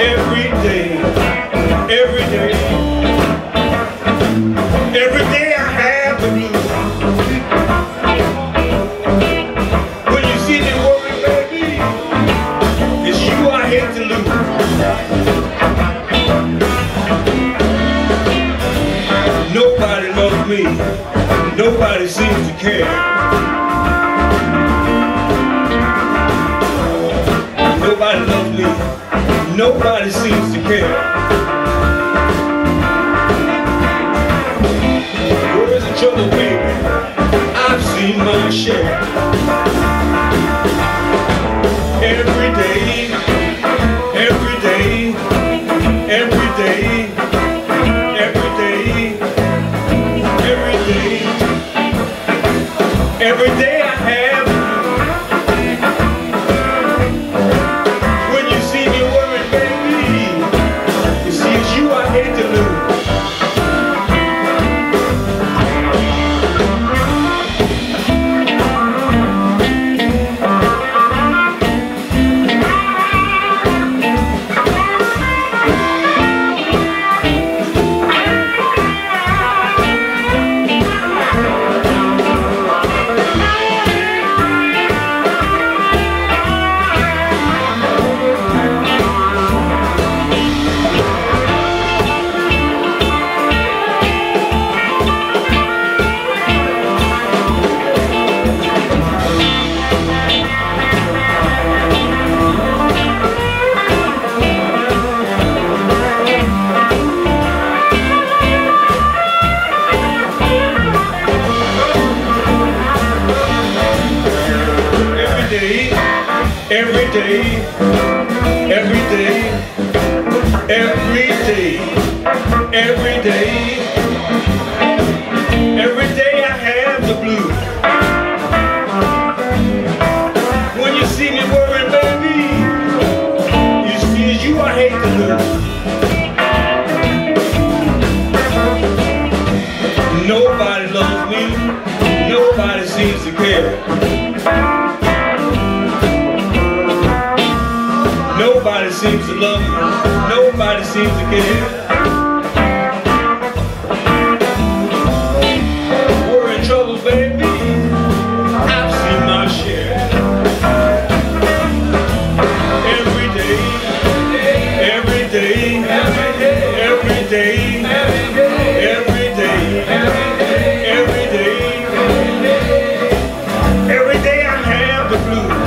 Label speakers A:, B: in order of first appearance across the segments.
A: every day, every day, every day I have the blues. When you see me worry, baby, it's you I hate to lose. Nobody loves me, nobody seems to care. Nobody loves me, nobody seems to care. Where's the trouble, baby? I've seen my share. Every day, every day, every day, every day, every day, every day I have. Every day, every day, every day, every day, every day I have the blues. When you see me worrying, baby, you see it's you I hate to lose. Nobody loves me, nobody seems to care. Nobody seems to love you, nobody seems to care. We're in trouble, baby, I've seen my share. Every day, every day, every day, every day, every day, every day, every day I have the blues.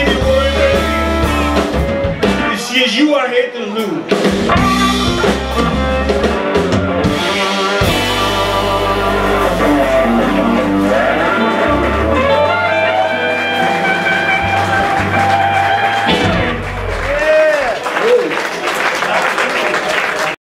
A: You I hate to lose.